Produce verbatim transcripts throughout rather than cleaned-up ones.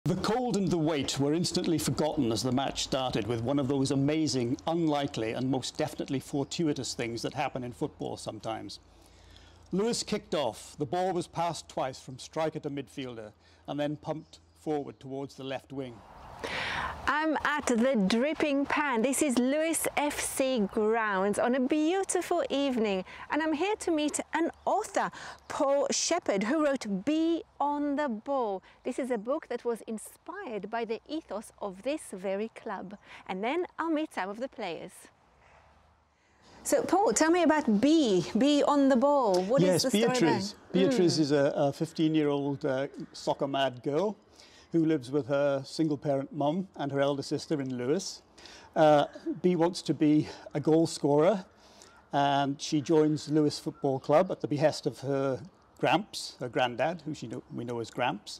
The cold and the wait were instantly forgotten as the match started with one of those amazing, unlikely and most definitely fortuitous things that happen in football sometimes. Lewes kicked off. The ball was passed twice from striker to midfielder and then pumped forward towards the left wing. I'm at the Dripping Pan. This is Lewes F C Grounds on a beautiful evening, and I'm here to meet an author, Paul Sheppard, who wrote Be on the Ball. This is a book that was inspired by the ethos of this very club. And then I'll meet some of the players. So, Paul, tell me about Be, Be on the Ball. What yes, is the story Beatrice. about? Beatrice Mm. is a fifteen-year-old uh, soccer-mad girl who lives with her single-parent mum and her elder sister in Lewes. Uh, Bee wants to be a goal scorer, and she joins Lewes Football Club at the behest of her Gramps, her granddad, who she know, we know as Gramps.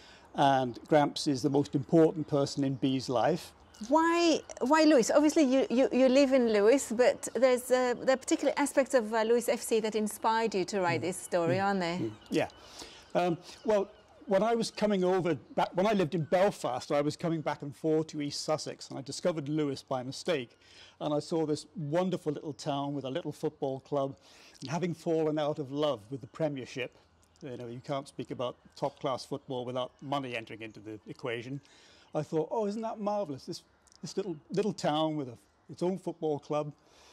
And Gramps is the most important person in Bee's life. Why, why Lewes? Obviously, you, you, you live in Lewes, but there's uh, there are particular aspects of uh, Lewes F C that inspired you to write mm. this story, mm. aren't they? Mm. Yeah. Um, well, when I was coming over, back, when I lived in Belfast, I was coming back and forth to East Sussex, and I discovered Lewes by mistake. And I saw this wonderful little town with a little football club, and having fallen out of love with the Premiership, you know, you can't speak about top-class football without money entering into the equation. I thought, oh, isn't that marvellous? This, this little, little town with a, its own football club.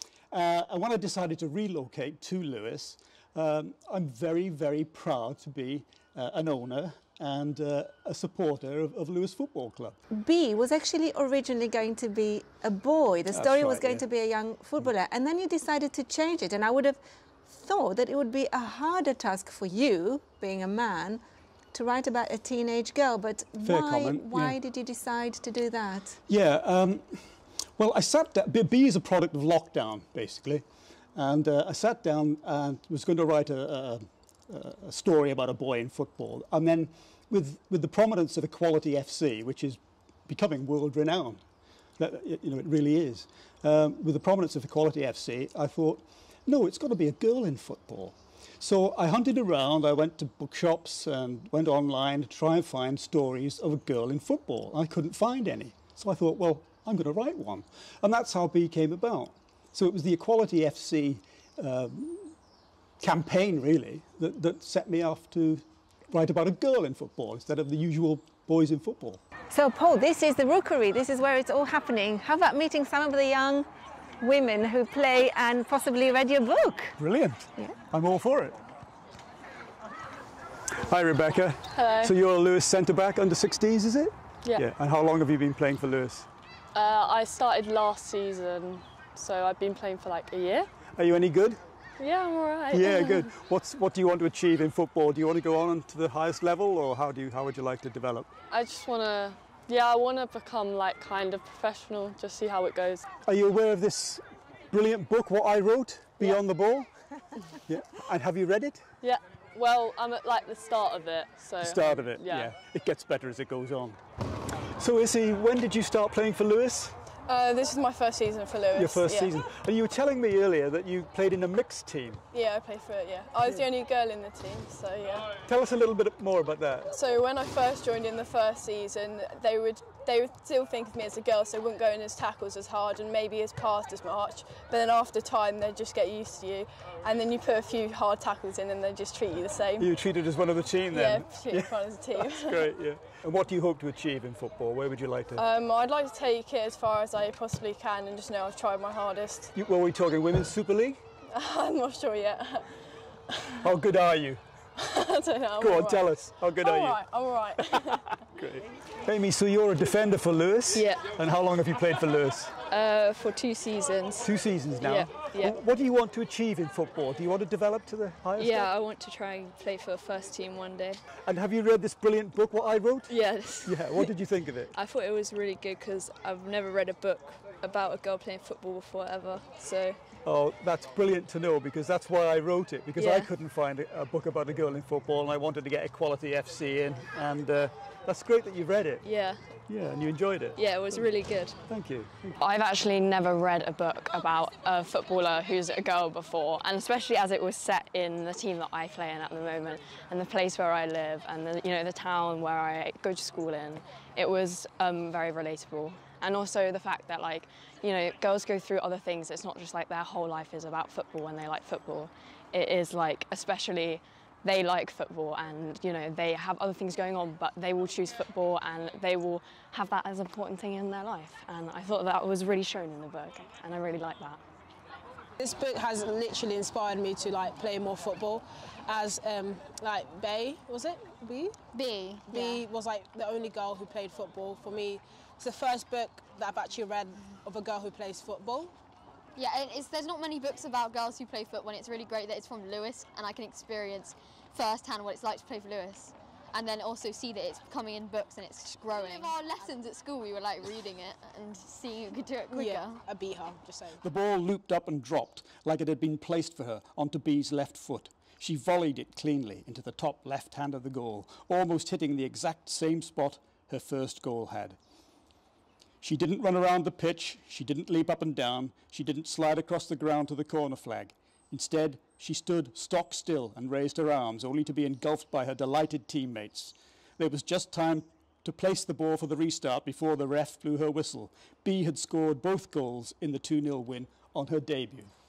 Uh, and when I decided to relocate to Lewes, um, I'm very, very proud to be uh, an owner and uh, a supporter of, of Lewes Football Club. B was actually originally going to be a boy. The story right, was going yeah. to be a young footballer. And then you decided to change it. And I would have thought that it would be a harder task for you, being a man, to write about a teenage girl. But Fair why, comment, why yeah. did you decide to do that? Yeah, um, well, I sat down. B is a product of lockdown, basically. And uh, I sat down and was going to write a, a, a story about a boy in football. And then with, with the prominence of Equality F C, which is becoming world renowned, that, you know, it really is. Um, with the prominence of Equality F C, I thought, no, it's got to be a girl in football. So I hunted around, I went to bookshops and went online to try and find stories of a girl in football. I couldn't find any. So I thought, well, I'm going to write one. And that's how B came about. So it was the Equality F C um, campaign, really, that, that set me off to write about a girl in football instead of the usual boys in football. So, Paul, this is the Rookery. This is where it's all happening. How about meeting some of the young women who play and possibly read your book? Brilliant. Yeah. I'm all for it. Hi, Rebecca. Hello. So you're a Lewes centre-back, under sixteens, is it? Yeah. Yeah. And how long have you been playing for Lewes? Uh, I started last season, so I've been playing for like a year. Are you any good? Yeah, I'm all right. Yeah, good. What's, what do you want to achieve in football? Do you want to go on to the highest level, or how, do you, how would you like to develop? I just want to, yeah, I want to become like kind of professional, just see how it goes. Are you aware of this brilliant book, what I wrote, Be Yeah. on the Ball? Yeah. And have you read it? Yeah, well, I'm at like the start of it, so. The start of it, yeah. yeah. It gets better as it goes on. So Issy, when did you start playing for Lewes? Uh, this is my first season for Lewes. Your first yeah. season. And you were telling me earlier that you played in a mixed team. Yeah, I played for it, yeah. I was the only girl in the team, so yeah. Tell us a little bit more about that. So when I first joined in the first season, they would they would still think of me as a girl, so they wouldn't go in as tackles as hard and maybe as passed as much. But then after time, they just get used to you. And then you put a few hard tackles in and they just treat you the same. You were treated as one of the team then? Yeah, treated yeah. as a team. That's great, yeah. And what do you hope to achieve in football? Where would you like to? Um, I'd like to take it as far as I possibly can and just know I've tried my hardest. You, well, are we talking Women's Super League? I'm not sure yet. How good are you? I don't know. I'm Go on, right. tell us. How good I'm are you? all right, I'm all right. Great. Amy, so you're a defender for Lewes? Yeah. And how long have you played for Lewes? Uh, for two seasons. Two seasons now? Yeah, yeah. What do you want to achieve in football? Do you want to develop to the highest Yeah, level? I want to try and play for the first team one day. And have you read this brilliant book, What I Wrote? Yes. Yeah, what did you think of it? I thought it was really good because I've never read a book about a girl playing football before ever, so... Oh, that's brilliant to know, because that's why I wrote it, because Yeah. I couldn't find a, a book about a girl in football and I wanted to get Equality F C in, and uh, That's great that you've read it. Yeah, Yeah, and you enjoyed it. yeah, it was really good. Thank you. Thank you. I've actually never read a book about a footballer who's a girl before, and especially as it was set in the team that I play in at the moment, and the place where I live, and the, you know, the town where I go to school in. It was um, very relatable, and also the fact that, like, you know, girls go through other things. It's not just like their whole life is about football when they like football. It is like, especially, they like football, and you know, they have other things going on, but they will choose football and they will have that as an important thing in their life. And I thought that was really shown in the book, and I really like that. This book has literally inspired me to like play more football, as um, like Bay, was it? B? B. B Yeah. was like the only girl who played football. For me, it's the first book that I've actually read of a girl who plays football. Yeah, and it's, there's not many books about girls who play football, and it's really great that it's from Lewes, and I can experience firsthand what it's like to play for Lewes, and then also see that it's coming in books and it's growing. In our lessons at school, we were like reading it and seeing who could do it quicker. Yeah, I beat her, just saying. The ball looped up and dropped like it had been placed for her onto B's left foot. She volleyed it cleanly into the top left hand of the goal, almost hitting the exact same spot her first goal had. She didn't run around the pitch, she didn't leap up and down, she didn't slide across the ground to the corner flag. Instead, she stood stock still and raised her arms, only to be engulfed by her delighted teammates. There was just time to place the ball for the restart before the ref blew her whistle. B had scored both goals in the two nil win on her debut.